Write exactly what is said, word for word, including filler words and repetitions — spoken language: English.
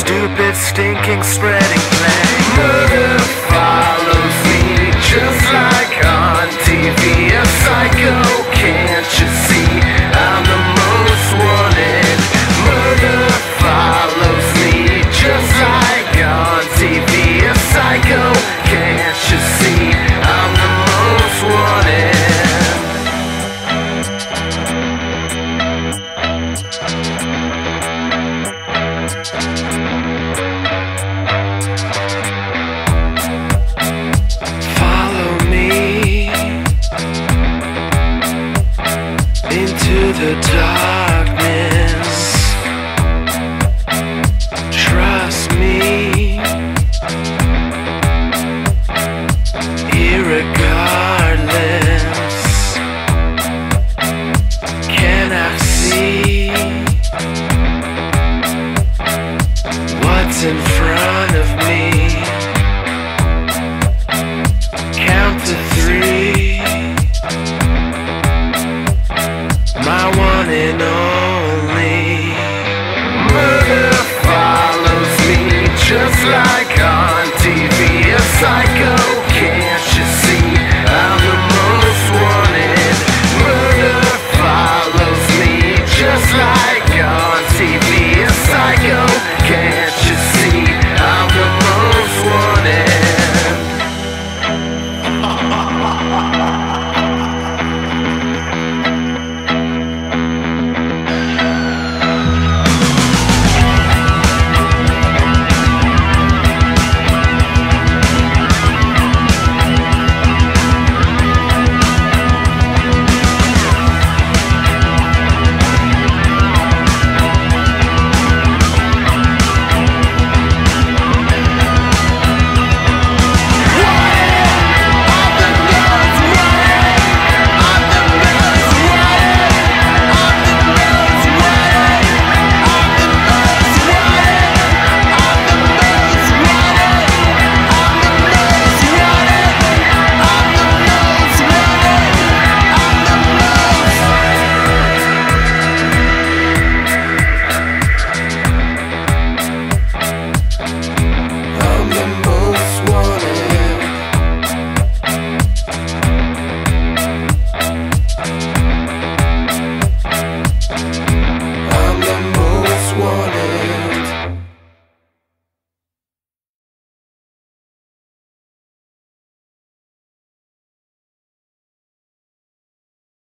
stupid, stinking, spreading plague. Murder follows me, just like on T V. A psycho, can't you see? I'm the most wanted. Murder follows me, just like on T V. A psycho, can't you see? I'm the most wanted. Follow me into the darkness. Trust me, irregardless. Can I see what's in front of me? Count to three, my one and only. Murder follows me, just like on T V. A psycho